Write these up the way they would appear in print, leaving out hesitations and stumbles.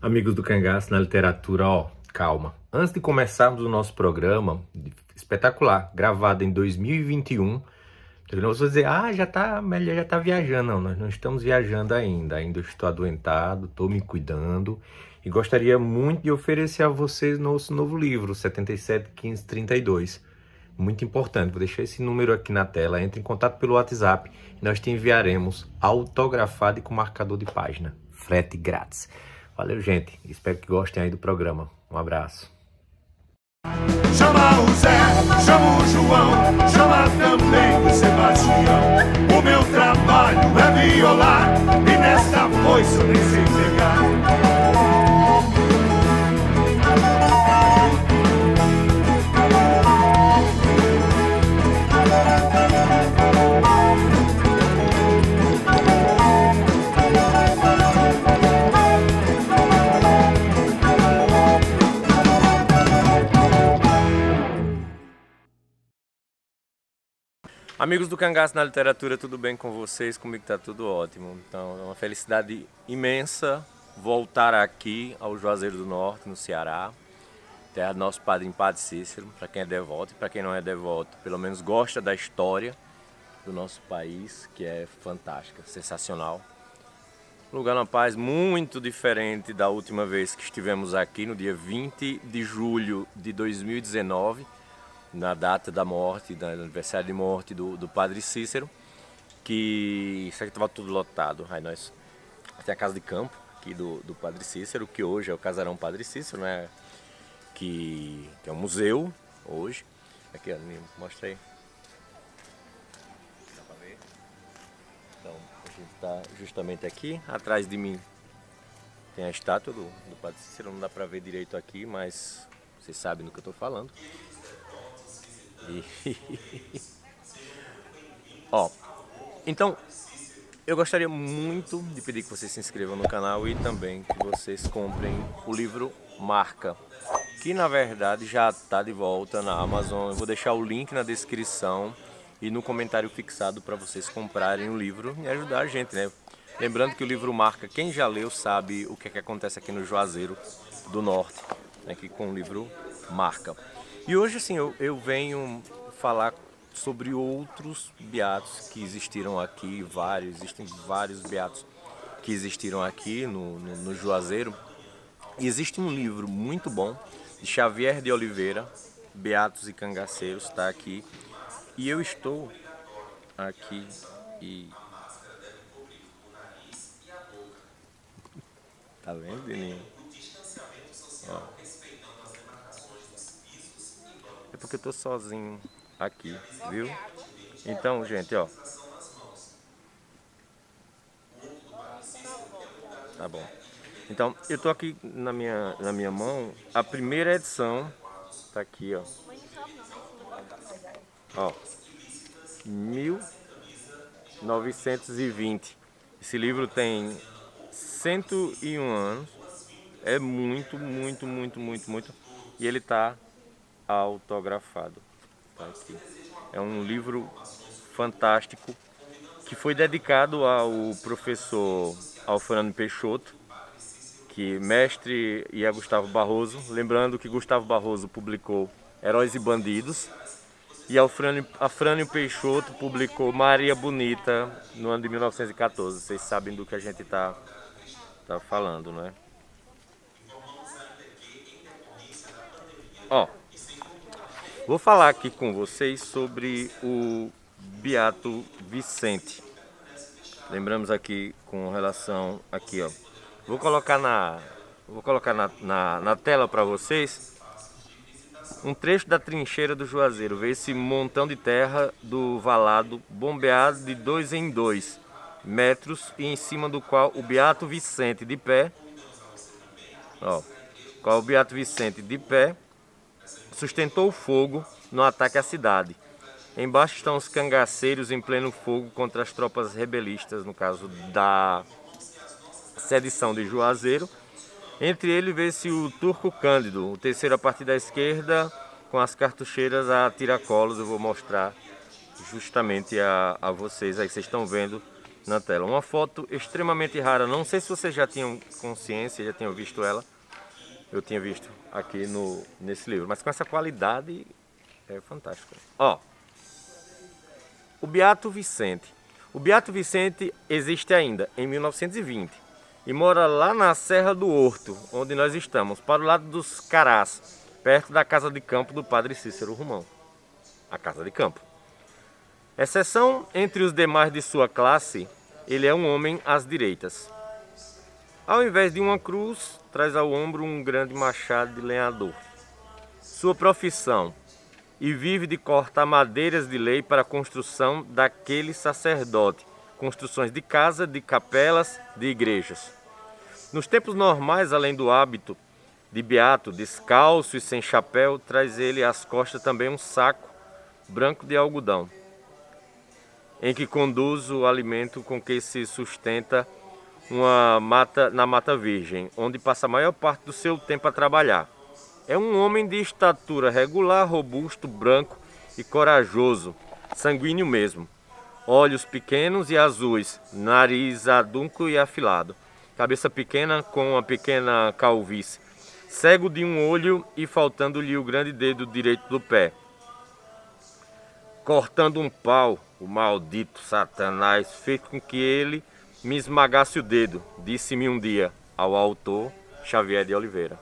Amigos do Cangaço na literatura, calma. Antes de começarmos o nosso programa, espetacular, gravado em 2021, eu não vou dizer, já tá viajando. Não, nós não estamos viajando ainda estou adoentado, estou me cuidando e gostaria muito de oferecer a vocês nosso novo livro, 77 15 32. Muito importante, vou deixar esse número aqui na tela, entre em contato pelo WhatsApp e nós te enviaremos autografado e com marcador de página, frete grátis. Valeu, gente, espero que gostem aí do programa. Um abraço. Chama o Zé, chama o João, chama também o Sebastião. O meu trabalho é violar e nesta foice eu nem sei pegar. Amigos do Cangaço na literatura, tudo bem com vocês? Comigo tá tudo ótimo. Então é uma felicidade imensa voltar aqui ao Juazeiro do Norte, no Ceará, terra do nosso padrinho Padre Cícero, para quem é devoto e para quem não é devoto, pelo menos gosta da história do nosso país, que é fantástica, sensacional. Um lugar na paz muito diferente da última vez que estivemos aqui, no dia 20 de julho de 2019, na data da morte, do aniversário de morte do Padre Cícero, que isso aqui estava tudo lotado. Aí nós tem a casa de campo aqui do Padre Cícero, que hoje é o Casarão Padre Cícero, né? Que é um museu hoje. Aqui, ó, mostra aí. Dá pra ver? Então, a gente está justamente aqui. Atrás de mim tem a estátua do Padre Cícero, não dá pra ver direito aqui, mas vocês sabem do que eu estou falando. Então eu gostaria muito de pedir que vocês se inscrevam no canal e também que vocês comprem o livro Marca, que na verdade já está de volta na Amazon. Eu vou deixar o link na descrição e no comentário fixado para vocês comprarem o livro e ajudar a gente, né? Lembrando que o livro Marca, quem já leu sabe o que é que acontece aqui no Juazeiro do Norte, né? Que com o livro Marca. E hoje, assim, eu venho falar sobre outros beatos que existiram aqui, existem vários beatos que existiram aqui no Juazeiro. E existe um livro muito bom, de Xavier de Oliveira, Beatos e Cangaceiros, está aqui. E eu estou aqui e... Tá vendo, Deninho? Ó. É porque eu tô sozinho aqui, viu? Então, gente, ó. Tá bom. Então, eu tô aqui na minha mão, a primeira edição, tá aqui, ó. Ó. 1920. Esse livro tem 101 anos. É muito. E ele tá autografado. Tá aqui. É um livro fantástico que foi dedicado ao professor Alfrânio Peixoto, que mestre, e a Gustavo Barroso. Lembrando que Gustavo Barroso publicou Heróis e Bandidos e Alfrânio Peixoto publicou Maria Bonita no ano de 1914. Vocês sabem do que a gente tá falando, né? Ó. Vou falar aqui com vocês sobre o Beato Vicente. Lembramos aqui com relação aqui, ó. Vou colocar na tela para vocês um trecho da trincheira do Juazeiro. Vê esse montão de terra do valado bombeado de 2 em 2 metros e em cima do qual o Beato Vicente de pé, ó, qual o Beato Vicente de pé sustentou o fogo no ataque à cidade. Embaixo estão os cangaceiros em pleno fogo contra as tropas rebelistas, no caso da sedição de Juazeiro. Entre eles vê-se o Turco Cândido, o terceiro a partir da esquerda, com as cartucheiras a tiracolos. Eu vou mostrar justamente a vocês, aí vocês estão vendo na tela. Uma foto extremamente rara, não sei se vocês já tinham consciência, já tinham visto ela. Eu tinha visto aqui nesse livro, mas com essa qualidade é fantástica. Ó, o Beato Vicente. O Beato Vicente existe ainda em 1920 e mora lá na Serra do Horto, onde nós estamos, para o lado dos Carás, perto da casa de campo do padre Cícero Romão. A casa de campo. Exceção entre os demais de sua classe, ele é um homem às direitas. Ao invés de uma cruz, traz ao ombro um grande machado de lenhador. Sua profissão, e vive de cortar madeiras de lei para a construção daquele sacerdote, construções de casa, de capelas, de igrejas. Nos tempos normais, além do hábito de beato, descalço e sem chapéu, traz ele às costas também um saco branco de algodão, em que conduz o alimento com que se sustenta na Mata Virgem, onde passa a maior parte do seu tempo a trabalhar. É um homem de estatura regular, robusto, branco e corajoso, sanguíneo mesmo. Olhos pequenos e azuis, nariz adunco e afilado, cabeça pequena com uma pequena calvície, cego de um olho e faltando-lhe o grande dedo direito do pé. Cortando um pau, o maldito Satanás fez com que ele me esmagasse o dedo, disse-me um dia ao autor Xavier de Oliveira.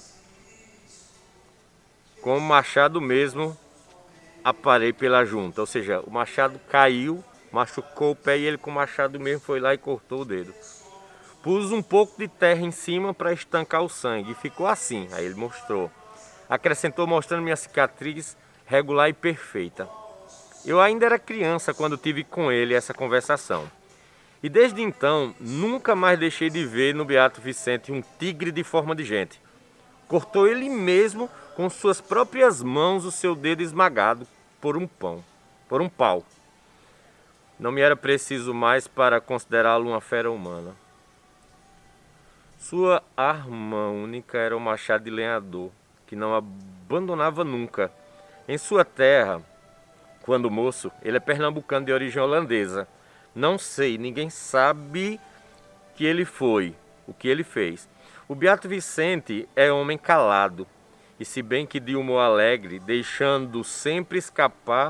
Com o machado mesmo, aparei pela junta. Ou seja, o machado caiu, machucou o pé e ele com o machado mesmo foi lá e cortou o dedo. Pus um pouco de terra em cima para estancar o sangue e ficou assim. Aí ele mostrou. Acrescentou mostrando minha cicatriz regular e perfeita. Eu ainda era criança quando tive com ele essa conversação. E desde então, nunca mais deixei de ver no Beato Vicente um tigre de forma de gente. Cortou ele mesmo com suas próprias mãos o seu dedo esmagado por um pau. Não me era preciso mais para considerá-lo uma fera humana. Sua arma única era o machado de lenhador, que não abandonava nunca. Em sua terra, quando moço, ele é pernambucano de origem holandesa. Não sei, ninguém sabe que ele foi, o que ele fez. O Beato Vicente é homem calado, e se bem que de humor alegre, deixando sempre escapar,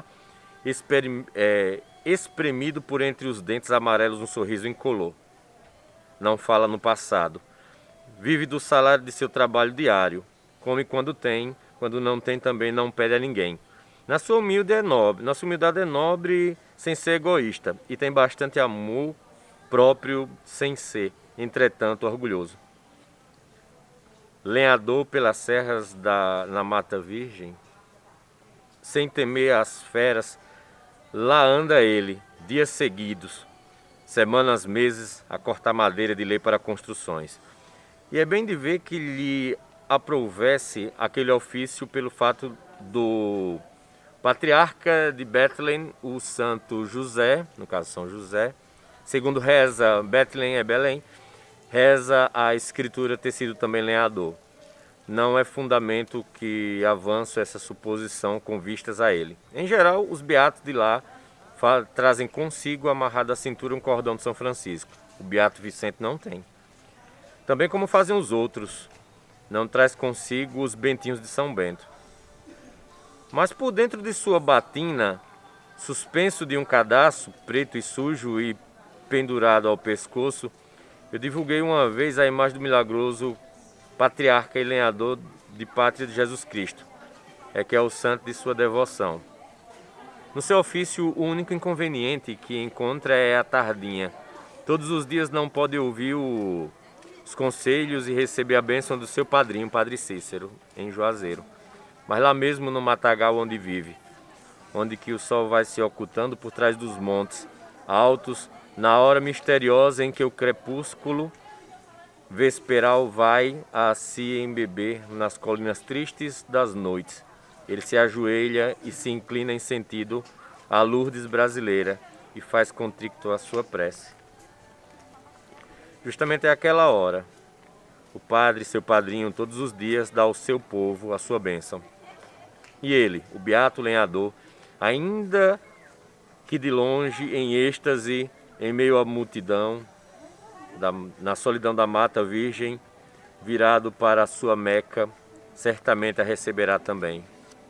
espremido por entre os dentes amarelos um sorriso incolor. Não fala no passado. Vive do salário de seu trabalho diário. Come quando tem, quando não tem também não pede a ninguém. Nossa humildade é nobre sem ser egoísta e tem bastante amor próprio sem ser, entretanto, orgulhoso. Lenhador pelas serras na Mata Virgem, sem temer as feras, lá anda ele, dias seguidos, semanas, meses, a cortar madeira de lei para construções. E é bem de ver que lhe aprovesse aquele ofício pelo fato do patriarca de Betlém, o santo José, no caso São José, segundo reza, Betlém é Belém, reza a escritura ter sido também lenhador. Não é fundamento que avanço essa suposição com vistas a ele. Em geral, os beatos de lá trazem consigo amarrado à cintura um cordão de São Francisco. O Beato Vicente não tem. Também como fazem os outros, não traz consigo os bentinhos de São Bento. Mas por dentro de sua batina, suspenso de um cadastro preto e sujo e pendurado ao pescoço, eu divulguei uma vez a imagem do milagroso patriarca e lenhador de pátria de Jesus Cristo, que é o santo de sua devoção. No seu ofício, o único inconveniente que encontra é a tardinha. Todos os dias não pode ouvir os conselhos e receber a bênção do seu padrinho, Padre Cícero, em Juazeiro. Mas lá mesmo no matagal onde vive, onde que o sol vai se ocultando por trás dos montes altos, na hora misteriosa em que o crepúsculo vesperal vai a se embeber nas colinas tristes das noites. Ele se ajoelha e se inclina em sentido à Lourdes brasileira e faz contrito a sua prece. Justamente àquela hora, o padre, seu padrinho, todos os dias dá ao seu povo a sua bênção. E ele, o beato lenhador, ainda que de longe, em êxtase, em meio à multidão, na solidão da mata virgem, virado para a sua Meca, certamente a receberá também.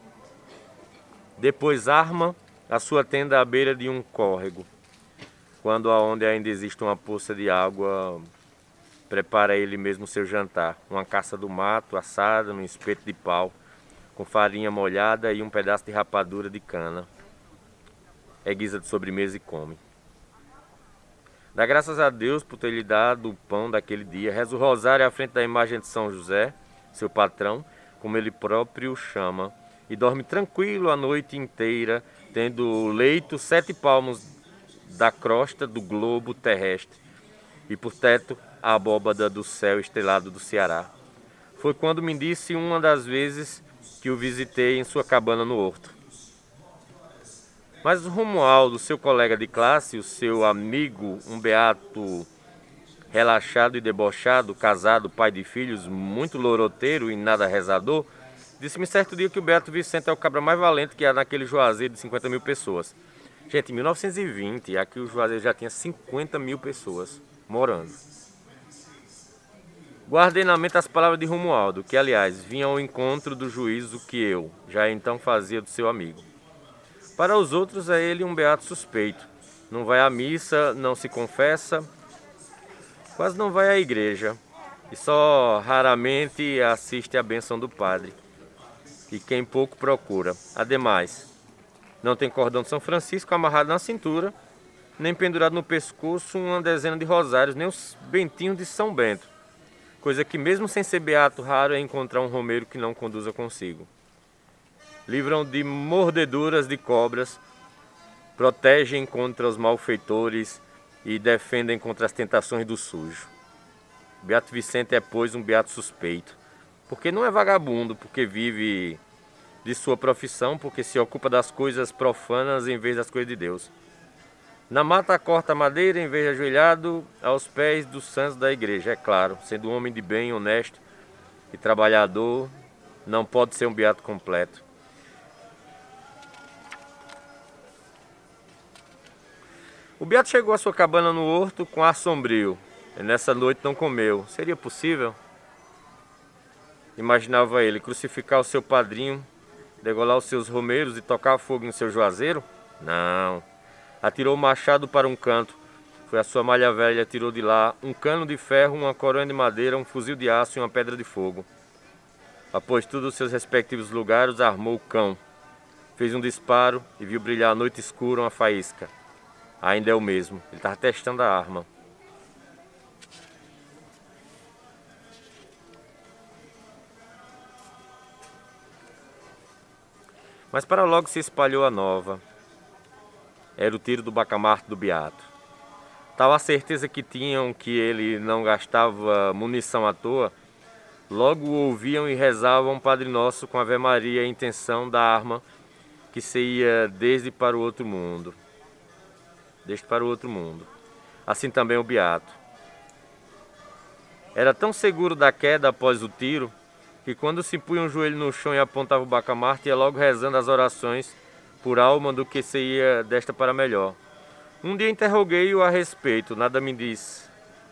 Depois arma a sua tenda à beira de um córrego, quando aonde ainda existe uma poça de água, prepara ele mesmo seu jantar, uma caça do mato assada num espeto de pau, com farinha molhada e um pedaço de rapadura de cana. É guisa de sobremesa e come. Dá graças a Deus por ter lhe dado o pão daquele dia, reza o rosário à frente da imagem de São José, seu patrão, como ele próprio chama, e dorme tranquilo a noite inteira, tendo o leito 7 palmos da crosta do globo terrestre, e por teto a abóbada do céu estrelado do Ceará. Foi quando me disse uma das vezes que o visitei em sua cabana no horto. Mas o Romualdo, seu colega de classe, o seu amigo, um beato relaxado e debochado, casado, pai de filhos, muito loroteiro e nada rezador, disse-me certo dia que o Beato Vicente é o cabra mais valente que há naquele Juazeiro de 50 mil pessoas. Gente, em 1920, aqui o Juazeiro já tinha 50 mil pessoas morando. Guardei na mente as palavras de Romualdo, que aliás vinha ao encontro do juízo que eu já então fazia do seu amigo. Para os outros é ele um beato suspeito. Não vai à missa, não se confessa, quase não vai à igreja e só raramente assiste à bênção do padre. E quem pouco procura. Ademais, não tem cordão de São Francisco amarrado na cintura, nem pendurado no pescoço uma dezena de rosários, nem os bentinhos de São Bento. Coisa que mesmo sem ser beato, raro é encontrar um romeiro que não conduza consigo. Livram de mordeduras de cobras, protegem contra os malfeitores e defendem contra as tentações do sujo. Beato Vicente é, pois, um beato suspeito, porque não é vagabundo, porque vive de sua profissão, porque se ocupa das coisas profanas em vez das coisas de Deus. Na mata corta madeira em vez de ajoelhado aos pés dos santos da igreja, é claro, sendo um homem de bem, honesto e trabalhador, não pode ser um beato completo. O beato chegou à sua cabana no horto com ar sombrio, e nessa noite não comeu. Seria possível? Imaginava ele crucificar o seu padrinho, degolar os seus romeiros e tocar fogo em seu juazeiro? Não. Atirou o machado para um canto. Foi a sua malha velha, tirou de lá um cano de ferro, uma coronha de madeira, um fuzil de aço e uma pedra de fogo. Após tudo os seus respectivos lugares, armou o cão. Fez um disparo e viu brilhar à noite escura uma faísca. Ainda é o mesmo. Ele estava testando a arma. Mas para logo se espalhou a nova. Era o tiro do bacamarte do beato. Tal a certeza que tinham que ele não gastava munição à toa, logo o ouviam e rezavam um Padre Nosso com Ave Maria, a intenção da arma que se ia desde para o outro mundo. Assim também o beato. Era tão seguro da queda após o tiro, que quando se punha um joelho no chão e apontava o bacamarte, ia logo rezando as orações por alma do que se ia desta para melhor. Um dia interroguei-o a respeito, nada me disse.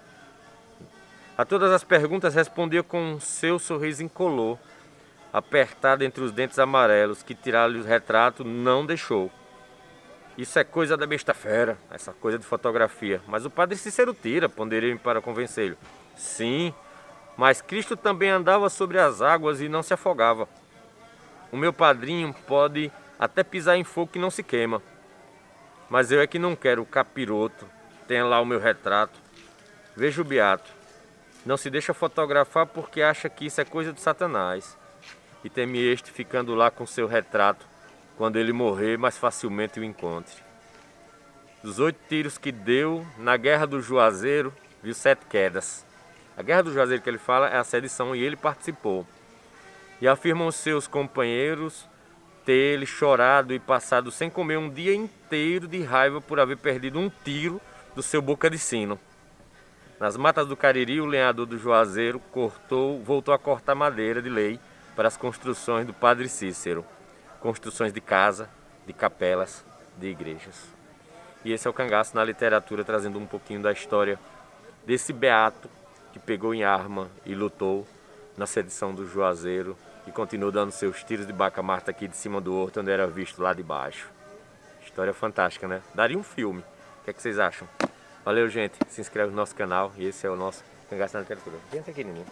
A todas as perguntas respondia com seu sorriso incolor, apertado entre os dentes amarelos, que tirar-lhe o retrato não deixou. Isso é coisa da besta fera, essa coisa de fotografia. Mas o padre Cícero tira, ponderei-me para convencê-lo. Sim, mas Cristo também andava sobre as águas e não se afogava. O meu padrinho pode até pisar em fogo que não se queima. Mas eu é que não quero o capiroto. Tenha lá o meu retrato. Veja o beato. Não se deixa fotografar porque acha que isso é coisa de Satanás. E teme este ficando lá com seu retrato, quando ele morrer, mais facilmente o encontre. Dos 8 tiros que deu na Guerra do Juazeiro, viu 7 quedas. A Guerra do Juazeiro que ele fala é a sedição e ele participou. E afirmam seus companheiros ter ele chorado e passado sem comer um dia inteiro de raiva por haver perdido um tiro do seu boca de sino. Nas matas do Cariri, o lenhador do Juazeiro voltou a cortar madeira de lei para as construções do Padre Cícero. Construções de casa, de capelas, de igrejas. E esse é o Cangaço na Literatura, trazendo um pouquinho da história desse beato que pegou em arma e lutou na sedição do Juazeiro e continuou dando seus tiros de baca-marta aqui de cima do horto, onde era visto lá de baixo. História fantástica, né? Daria um filme. O que é que vocês acham? Valeu, gente. Se inscreve no nosso canal e esse é o nosso Cangaço na Literatura. Vem até aqui, menino.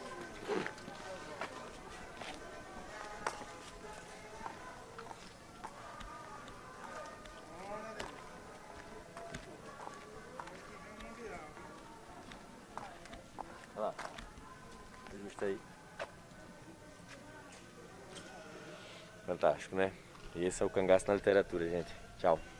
Olha lá. Justo aí. Fantástico, né? E esse é o Cangaço na Literatura, gente. Tchau.